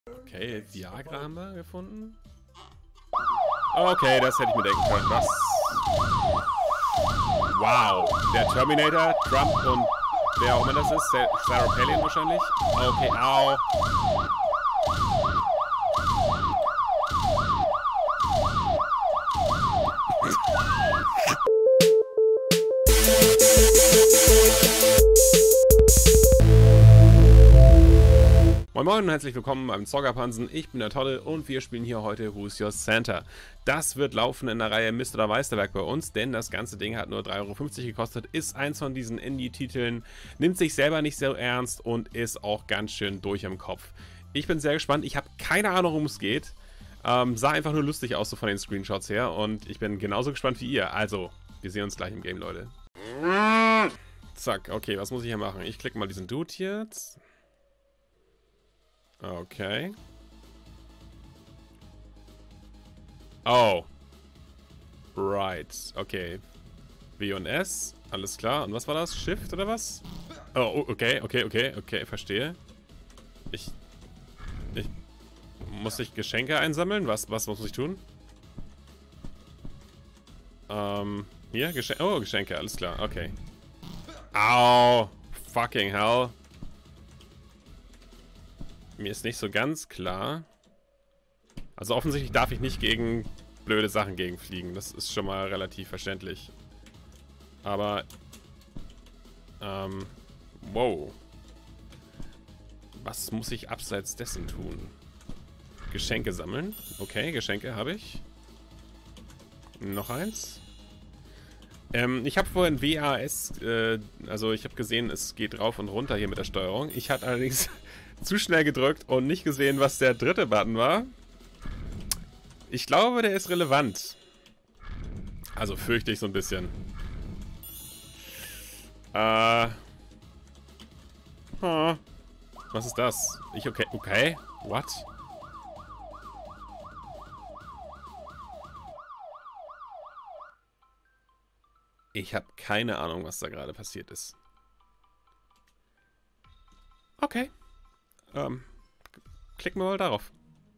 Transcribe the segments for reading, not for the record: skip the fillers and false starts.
Okay, Viagra haben wir gefunden. Okay, das hätte ich mir denken können. Das... Wow. Der Terminator, Trump und wer auch immer das ist. Sarah Palin wahrscheinlich. Okay, au. Moin Moin und herzlich willkommen beim Zockerpansen. Ich bin der Tolle und wir spielen hier heute Who's Your Santa. Das wird laufen in der Reihe Mist oder Meisterwerk bei uns, denn das ganze Ding hat nur 3,50 € gekostet, ist eins von diesen Indie-Titeln, nimmt sich selber nicht so ernst und ist auch ganz schön durch im Kopf. Ich bin sehr gespannt, ich habe keine Ahnung, worum es geht. Sah einfach nur lustig aus so von den Screenshots her und ich bin genauso gespannt wie ihr. Also, wir sehen uns gleich im Game, Leute. Zack, okay, was muss ich hier machen? Ich klicke mal diesen Dude hier. Okay. Oh. Right. Okay. W und S. Alles klar. Und was war das? Shift oder was? Oh, okay, verstehe. Muss ich Geschenke einsammeln? Was muss ich tun? Hier, Geschenke. Oh, Geschenke, alles klar. Okay. Au. Fucking hell. Mir ist nicht so ganz klar. Also offensichtlich darf ich nicht gegen blöde Sachen gegenfliegen. Das ist schon mal relativ verständlich. Aber, wow. Was muss ich abseits dessen tun? Geschenke sammeln. Okay, Geschenke habe ich. Noch eins. Ich habe vorhin WAS, also ich habe gesehen, es geht rauf und runter hier mit der Steuerung. Ich hatte allerdings zu schnell gedrückt und nicht gesehen, was der dritte Button war. Ich glaube, der ist relevant. Also fürchte ich so ein bisschen. Was ist das? Okay. What? Ich habe keine Ahnung, was da gerade passiert ist. Okay. Klicken wir mal darauf.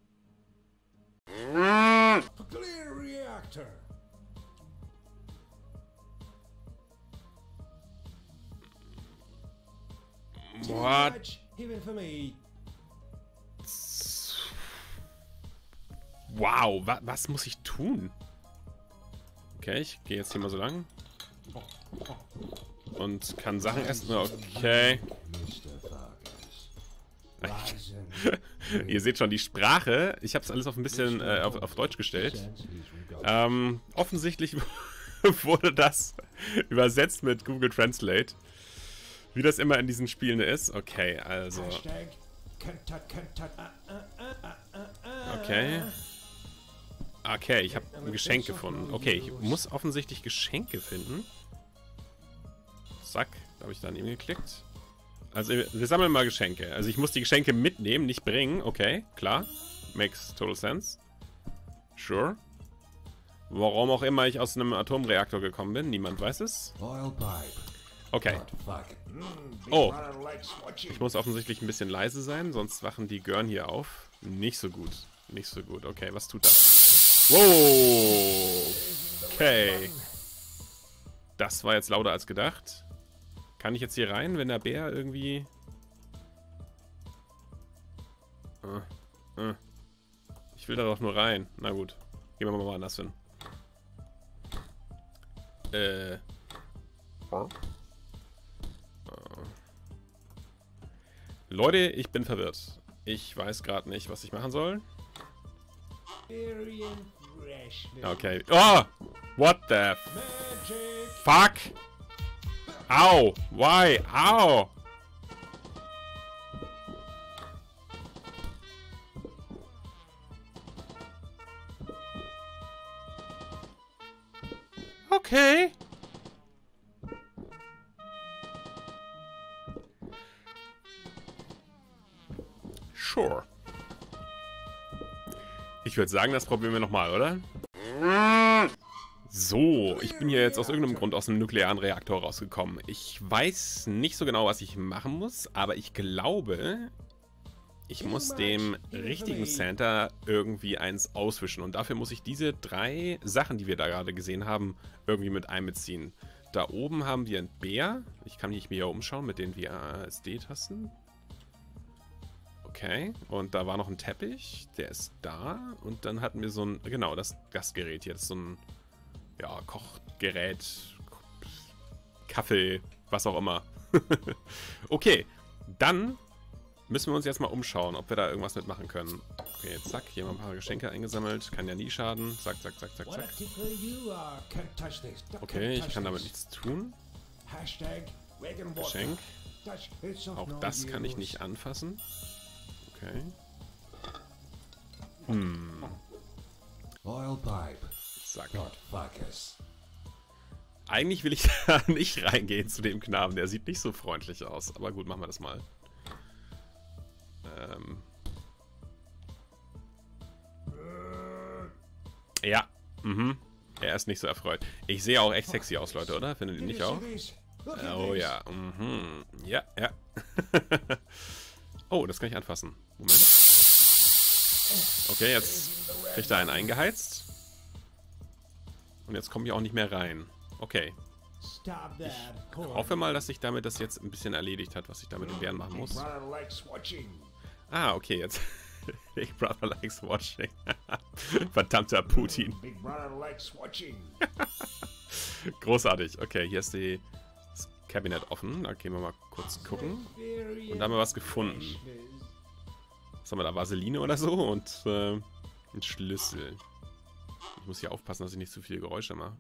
What? Wow, was muss ich tun? Okay, ich gehe jetzt hier mal so lang. Und kann Sachen essen. Okay. Ihr seht schon, die Sprache, ich habe es alles auf ein bisschen auf Deutsch gestellt. Offensichtlich wurde das übersetzt mit Google Translate. Wie das immer in diesen Spielen ist. Okay, also. Okay. Okay, ich habe ein Geschenk gefunden. Okay, ich muss offensichtlich Geschenke finden. Zack, da habe ich dann eben geklickt. Also wir sammeln mal Geschenke. Also ich muss die Geschenke mitnehmen, nicht bringen. Okay, klar. Makes total sense. Sure. Warum auch immer ich aus einem Atomreaktor gekommen bin, niemand weiß es. Okay. Oh. Ich muss offensichtlich ein bisschen leise sein, sonst wachen die Görn hier auf. Nicht so gut. Nicht so gut. Okay, was tut das? Wow. Okay. Das war jetzt lauter als gedacht. Kann ich jetzt hier rein, wenn der Bär irgendwie... Ich will da doch nur rein. Na gut. Gehen wir mal anders hin. Leute, ich bin verwirrt. Ich weiß gerade nicht, was ich machen soll. Okay. Oh! What the fuck? Au! Why? Au! Okay. Sure. Ich würde sagen, das probieren wir nochmal, oder? So, ich bin hier jetzt aus irgendeinem Grund aus einem nuklearen Reaktor rausgekommen. Ich weiß nicht so genau, was ich machen muss, aber ich glaube, ich muss dem richtigen Santa irgendwie eins auswischen. Und dafür muss ich diese 3 Sachen, die wir da gerade gesehen haben, irgendwie mit einbeziehen. Da oben haben wir einen Bär. Ich kann mich hier umschauen mit den WASD-Tasten. Okay, und da war noch ein Teppich. Der ist da. Und dann hatten wir so ein, genau, das Gerät hier. Das ist so ein, ja, Kochgerät, Kaffee, was auch immer. Okay, dann müssen wir uns jetzt mal umschauen, ob wir da irgendwas mitmachen können. Okay, zack, hier mal ein paar Geschenke eingesammelt. Kann ja nie schaden. Zack, zack, zack, zack, zack. Okay, ich kann damit nichts tun. Geschenk. Auch das kann ich nicht anfassen. Okay. Zack. Eigentlich will ich da nicht reingehen zu dem Knaben. Der sieht nicht so freundlich aus. Aber gut, machen wir das mal. Ja. Er ist nicht so erfreut. Ich sehe auch echt sexy aus, Leute, oder? Findet ihr nicht auch? Oh ja. Ja, ja. Oh, das kann ich anfassen. Moment. Okay, jetzt kriegt er einen eingeheizt. Und jetzt komme ich auch nicht mehr rein. Okay. Ich hoffe mal, dass sich damit das jetzt ein bisschen erledigt hat, was ich da mit dem Bären machen muss. Ah, okay, jetzt. Big Brother likes watching. Verdammter Putin. Großartig. Okay, hier ist das Kabinett offen. Da gehen wir mal kurz gucken. Und da haben wir was gefunden. Was haben wir da? Vaseline oder so? Und ein Schlüssel. Ich muss hier aufpassen, dass ich nicht zu viele Geräusche mache.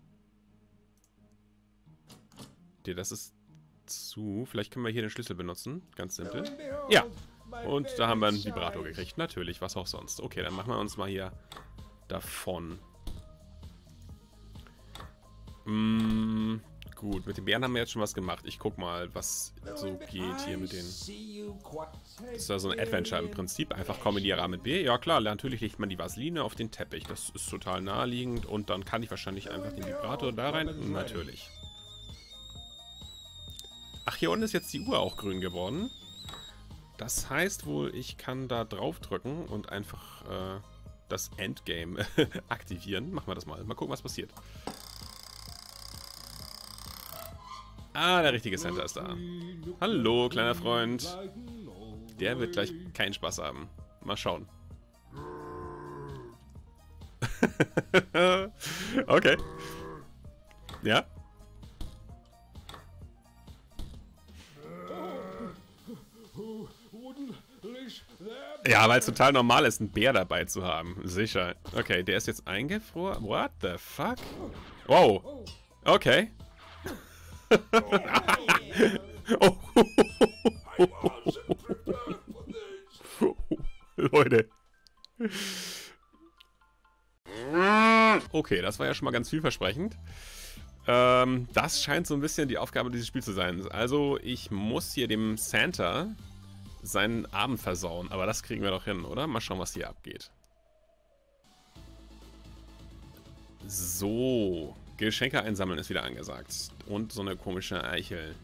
Okay, das ist zu. Vielleicht können wir hier den Schlüssel benutzen. Ganz simpel. Ja. Und da haben wir einen Vibrator gekriegt. Natürlich, was auch sonst. Okay, dann machen wir uns mal hier davon. Gut, mit den Bären haben wir jetzt schon was gemacht. Ich guck mal, was so geht hier mit den... Das ist ja so ein Adventure im Prinzip. Einfach kombiniere A mit B. Ja klar, natürlich legt man die Vaseline auf den Teppich. Das ist total naheliegend. Und dann kann ich wahrscheinlich einfach den Vibrator da rein. Natürlich. Ach, hier unten ist jetzt die Uhr auch grün geworden. Das heißt wohl, ich kann da drauf drücken und einfach das Endgame aktivieren. Machen wir das mal. Mal gucken, was passiert. Ah, der richtige Santa ist da. Hallo, kleiner Freund. Der wird gleich keinen Spaß haben. Mal schauen. Okay. Ja. Ja, weil es total normal ist, einen Bär dabei zu haben. Sicher. Okay, der ist jetzt eingefroren. What the fuck? Wow. Okay. Oh. Leute. Okay, das war ja schon mal ganz vielversprechend. Das scheint so ein bisschen die Aufgabe dieses Spiels zu sein. Also, ich muss hier dem Santa seinen Abend versauen. Aber das kriegen wir doch hin, oder? Mal schauen, was hier abgeht. So. Geschenke einsammeln ist wieder angesagt. Und so eine komische Eichel.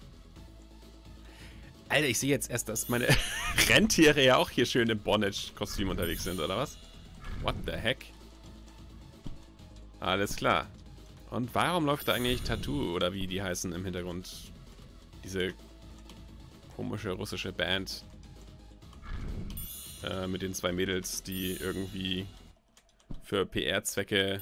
Alter, ich sehe jetzt erst, dass meine Rentiere ja auch hier schön im Bondage-Kostüm unterwegs sind, oder was? What the heck? Alles klar. Und warum läuft da eigentlich Tattoo, oder wie die heißen im Hintergrund? Diese komische russische Band. Mit den 2 Mädels, die irgendwie für PR-Zwecke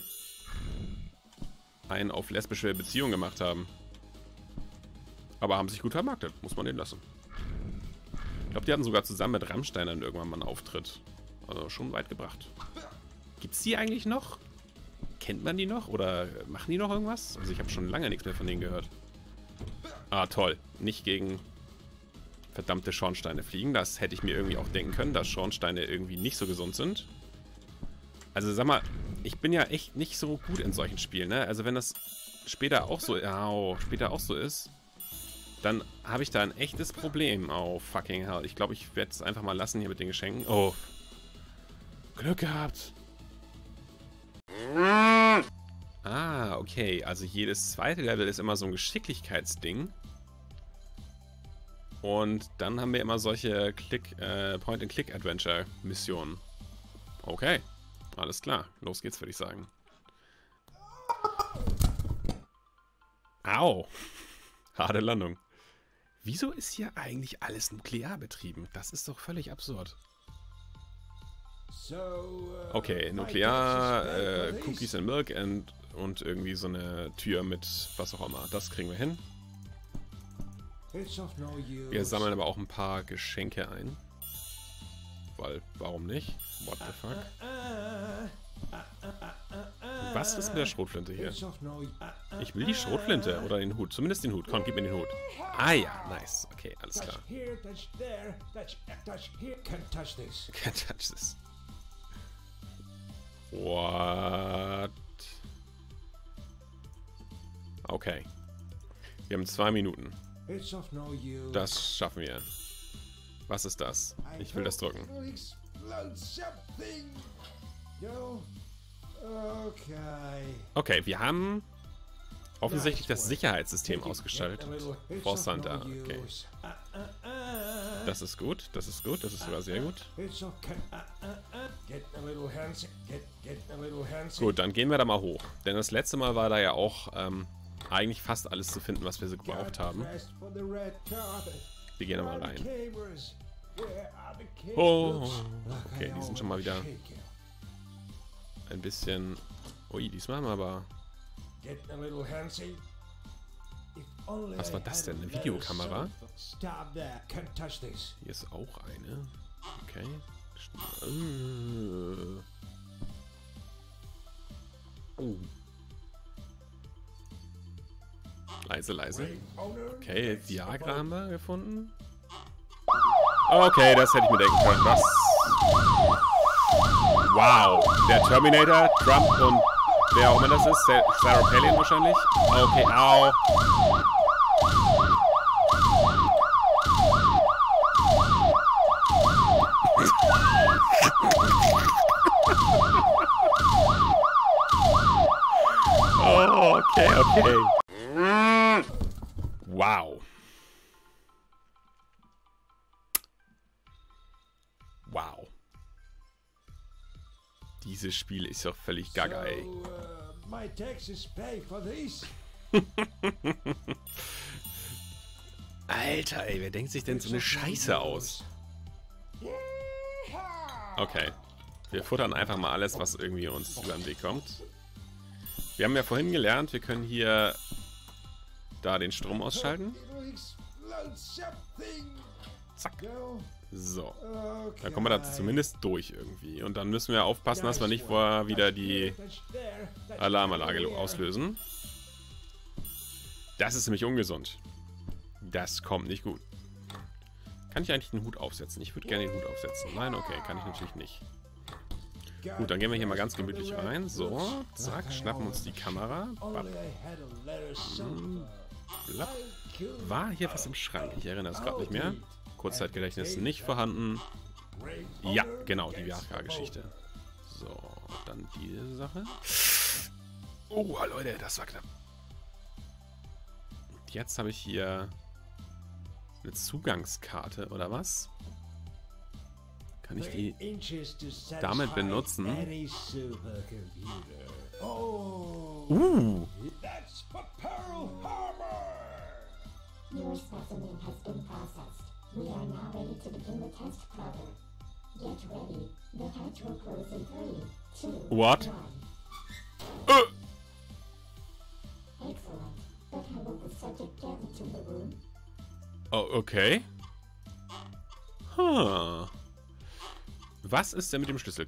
einen auf lesbische Beziehung gemacht haben. Aber haben sich gut vermarktet, muss man denen lassen. Ich glaube, die hatten sogar zusammen mit Rammstein dann irgendwann mal einen Auftritt. Also schon weit gebracht. Gibt's die eigentlich noch? Kennt man die noch? Oder machen die noch irgendwas? Also ich habe schon lange nichts mehr von denen gehört. Ah, toll. Nicht gegen verdammte Schornsteine fliegen. Das hätte ich mir irgendwie auch denken können, dass Schornsteine irgendwie nicht so gesund sind. Also sag mal, ich bin ja echt nicht so gut in solchen Spielen, ne? Also wenn das später auch so, ist, dann habe ich da ein echtes Problem. Oh, fucking hell. Ich glaube, ich werde es einfach mal lassen hier mit den Geschenken. Oh. Glück gehabt. Ah, okay. Also jedes zweite Level ist immer so ein Geschicklichkeitsding. Und dann haben wir immer solche Point-and-Click-Adventure-Missionen. Okay, alles klar. Los geht's, würde ich sagen. Au! Harte Landung. Wieso ist hier eigentlich alles nuklear betrieben? Das ist doch völlig absurd. Okay, nuklear, Cookies and Milk und irgendwie so eine Tür mit was auch immer. Das kriegen wir hin. Wir sammeln aber auch ein paar Geschenke ein. Weil, warum nicht? What the fuck? Was ist mit der Schrotflinte hier? Ich will die Schrotflinte oder den Hut. Zumindest den Hut. Komm, gib mir den Hut. Ah ja, nice. Okay, alles klar. Can't touch this. What? Okay. Wir haben 2 Minuten. Das schaffen wir. Was ist das? Ich will das drücken. Okay, wir haben offensichtlich das Sicherheitssystem ausgeschaltet. For Santa, okay. Das ist gut, das ist gut, das ist sogar sehr gut. Gut, dann gehen wir da mal hoch. Denn das letzte Mal war da ja auch eigentlich fast alles zu finden, was wir so gebraucht haben. Wir gehen da mal rein. Oh, okay, die sind schon mal wieder ein bisschen... Ui, diesmal haben wir aber... Was war das denn? Eine Videokamera? Hier ist auch eine. Okay. Oh. Leise, leise. Okay, Viagra haben wir gefunden. Okay, das hätte ich mir denken können. Was? Wow. Der Terminator, Trump und wer auch immer das ist. Sarah Palin wahrscheinlich. Okay, au. Oh, okay, okay. Wow. Wow. Dieses Spiel ist doch völlig gaga, ey. Alter, ey, wer denkt sich denn so eine Scheiße aus? Okay. Wir futtern einfach mal alles, was irgendwie uns über den Weg kommt. Wir haben ja vorhin gelernt, wir können hier da den Strom ausschalten. Zack. So. Dann kommen wir da zumindest durch irgendwie. Und dann müssen wir aufpassen, dass wir nicht vorher wieder die Alarmanlage auslösen. Das ist nämlich ungesund. Das kommt nicht gut. Kann ich eigentlich den Hut aufsetzen? Ich würde gerne den Hut aufsetzen. Nein, okay, kann ich natürlich nicht. Gut, dann gehen wir hier mal ganz gemütlich rein. So, zack, schnappen uns die Kamera. Blapp. War hier was im Schrank? Ich erinnere es gerade nicht mehr. Kurzzeitgedächtnis nicht vorhanden. Ja, genau, die Viagra-Geschichte. So, dann diese Sache. Oh, Leute, das war knapp. Und jetzt habe ich hier eine Zugangskarte, oder was? Kann ich die damit benutzen? Your specimen has been processed. We are now ready to begin the test program. Get ready. The hatch will close in 3, 2, What? 1. Excellent. But how will the subject get into the room? Oh, okay. Huh. Was ist denn mit dem Schlüssel?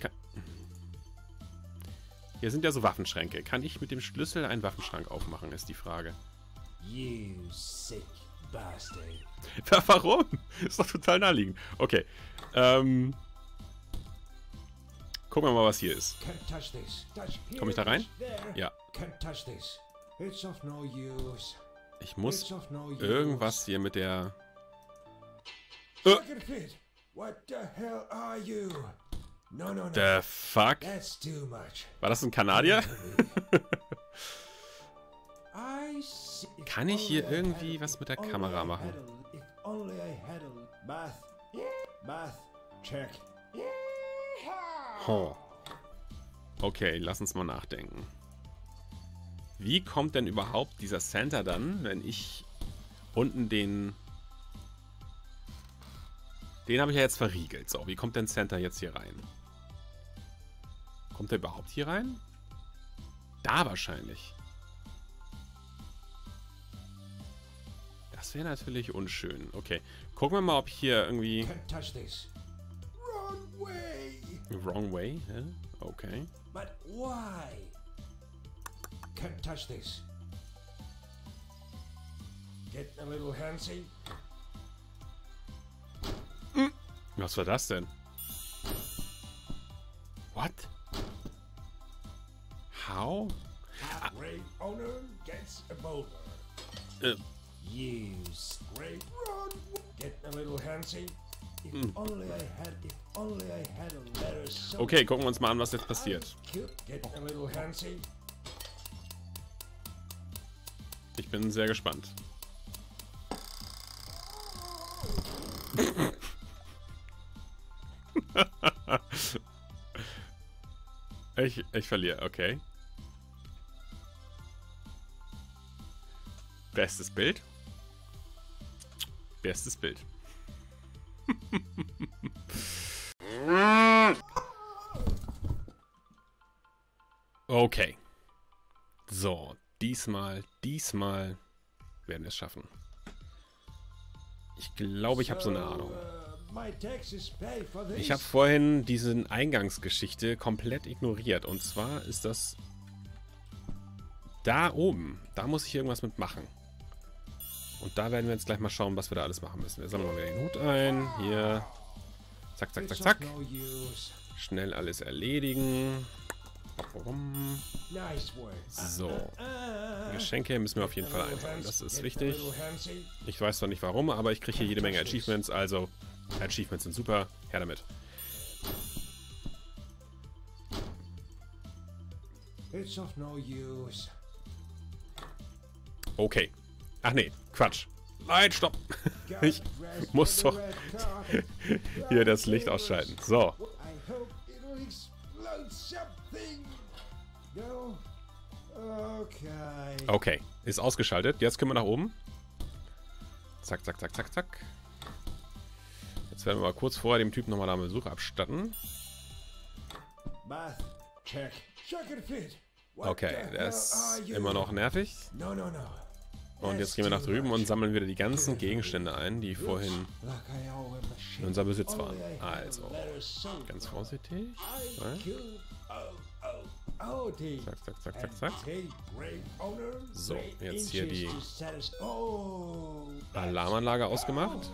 Hier sind ja so Waffenschränke. Kann ich mit dem Schlüssel einen Waffenschrank aufmachen, ist die Frage. You sick bastard. Warum? Ist doch total naheliegend. Okay. Gucken wir mal, was hier ist. Komme ich da rein? Ja. Ich muss irgendwas hier mit der... The fuck? War das ein Kanadier? Kann ich hier irgendwie was mit der Kamera machen? Math. Math. Check. Oh. Okay, lass uns mal nachdenken. Wie kommt denn überhaupt dieser Santa dann, wenn ich unten den... Den habe ich ja jetzt verriegelt. So, wie kommt denn Santa jetzt hier rein? Kommt er überhaupt hier rein? Da wahrscheinlich. Das wäre natürlich unschön. Okay, gucken wir mal, ob hier irgendwie... Can't touch this. Wrong way. Wrong way? Hä? Okay. But why? Can't touch this. Getting a little handsy. Was war das denn? What? How? Great owner gets a boulder. Use great run. Getting a little handsy. If only I had a letter so Okay, gucken wir uns mal an, was jetzt passiert. Getting a little handsy. Ich bin sehr gespannt. Ich verliere, okay. Bestes Bild. Bestes Bild. Okay. So, diesmal werden wir es schaffen. Ich glaube, ich habe so eine Ahnung. My taxes pay for this. Ich habe vorhin diese Eingangsgeschichte komplett ignoriert. Und zwar ist das da oben. Da muss ich irgendwas mitmachen. Und da werden wir jetzt gleich mal schauen, was wir da alles machen müssen. Wir sammeln mal wieder den Hut ein. Hier. Zack, zack, zack, zack. Schnell alles erledigen. So. Geschenke müssen wir auf jeden Fall einsammeln. Das ist wichtig. Ich weiß zwar nicht warum, aber ich kriege hier jede Menge Achievements. Also, Achievements sind super. Her damit. Okay. Ach nee, Quatsch. Nein, stopp. Ich muss doch hier das Licht ausschalten. So. Okay, ist ausgeschaltet. Jetzt können wir nach oben. Zack, zack, zack, zack, zack. Jetzt werden wir mal kurz vorher dem Typen nochmal einen Besuch abstatten. Okay, der ist immer noch nervig. Und jetzt gehen wir nach drüben und sammeln wieder die ganzen Gegenstände ein, die vorhin in unserem Besitz waren. Also, ganz vorsichtig. Zack, zack, zack, zack, zack. So, jetzt hier die Alarmanlage ausgemacht.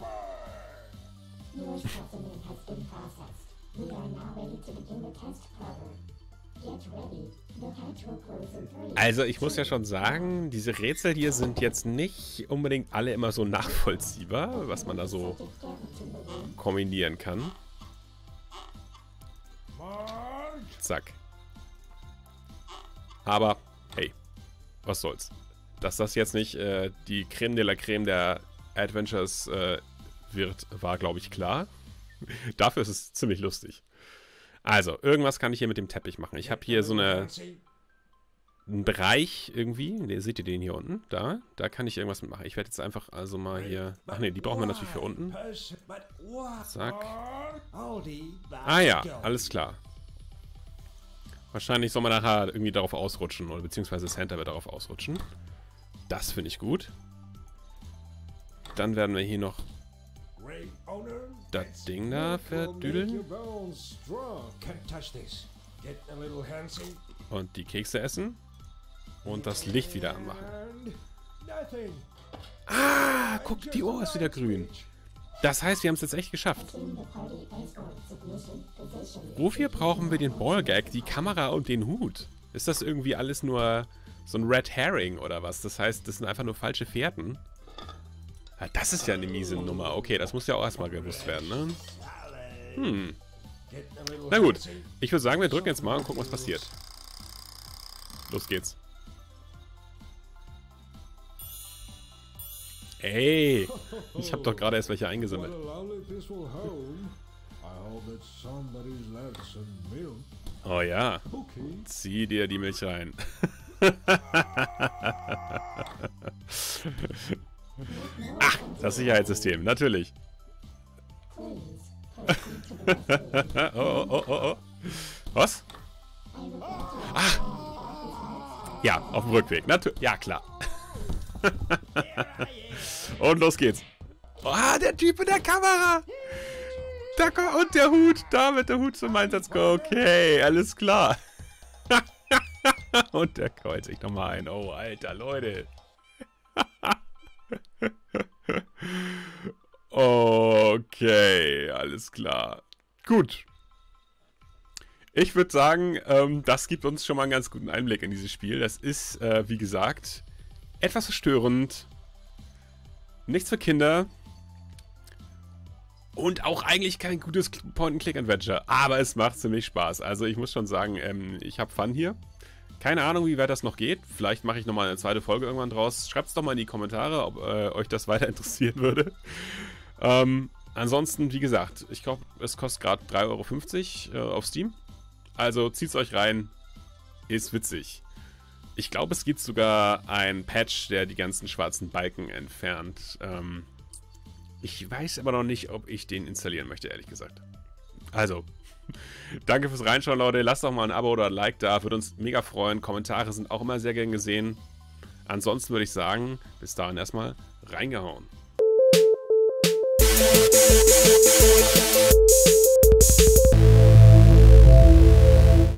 Your specimen has been processed. We are now ready to begin the test program. Get ready. The hatch will close in 3. Also ich muss ja schon sagen, diese Rätsel hier sind jetzt nicht unbedingt alle immer so nachvollziehbar, was man da so kombinieren kann. Zack. Aber, hey, was soll's. Dass das jetzt nicht die Creme de la Creme der Adventures wird, war, glaube ich, klar. Dafür ist es ziemlich lustig. Also, irgendwas kann ich hier mit dem Teppich machen. Ich habe hier so einen Bereich irgendwie. Ne, seht ihr den hier unten? Da kann ich irgendwas mitmachen. Ich werde jetzt einfach also mal hier... Ach ne, die brauchen wir natürlich für unten. Zack. Ah ja, alles klar. Wahrscheinlich soll man nachher irgendwie darauf ausrutschen. Oder beziehungsweise Santa wird darauf ausrutschen. Das finde ich gut. Dann werden wir hier noch das Ding da verdüdeln. Und die Kekse essen. Und das Licht wieder anmachen. Ah, guck, die Uhr ist wieder grün. Das heißt, wir haben es jetzt echt geschafft. Wofür brauchen wir den Ballgag, die Kamera und den Hut? Ist das irgendwie alles nur so ein Red Herring oder was? Das heißt, das sind einfach nur falsche Fährten. Ja, das ist ja eine miese Nummer. Okay, das muss ja auch erstmal gewusst werden, ne? Na gut, ich würde sagen, wir drücken jetzt mal und gucken, was passiert. Los geht's. Ey, ich habe doch gerade erst welche eingesammelt. What a lovely peaceful home. I hope that somebody's left some milk. Oh ja, Okay. zieh dir die Milch rein. Ach, das Sicherheitssystem, natürlich. Oh. Was? Ah! Ja, auf dem Rückweg. Ja, klar. Und los geht's. Ah, der Typ in der Kamera! Und der Hut. Da wird der Hut zum Einsatz kommen. Okay, alles klar. Und der kreuzt sich nochmal ein. Oh, Alter, Leute. Okay, alles klar. Gut. Ich würde sagen, das gibt uns schon mal einen ganz guten Einblick in dieses Spiel. Das ist, wie gesagt, etwas verstörend. Nichts für Kinder. Und auch eigentlich kein gutes Point-and-Click-Adventure. Aber es macht ziemlich Spaß. Also ich muss schon sagen, ich habe Fun hier. Keine Ahnung, wie weit das noch geht. Vielleicht mache ich nochmal eine zweite Folge irgendwann draus. Schreibt es doch mal in die Kommentare, ob euch das weiter interessieren würde. Ansonsten, wie gesagt, ich glaube, es kostet gerade 3,50 € auf Steam. Also zieht es euch rein. Ist witzig. Ich glaube, es gibt sogar einen Patch, der die ganzen schwarzen Balken entfernt. Ich weiß aber noch nicht, ob ich den installieren möchte, ehrlich gesagt. Also, danke fürs Reinschauen, Leute. Lasst doch mal ein Abo oder ein Like da. Würde uns mega freuen. Kommentare sind auch immer sehr gern gesehen. Ansonsten würde ich sagen, bis dahin erstmal reingehauen.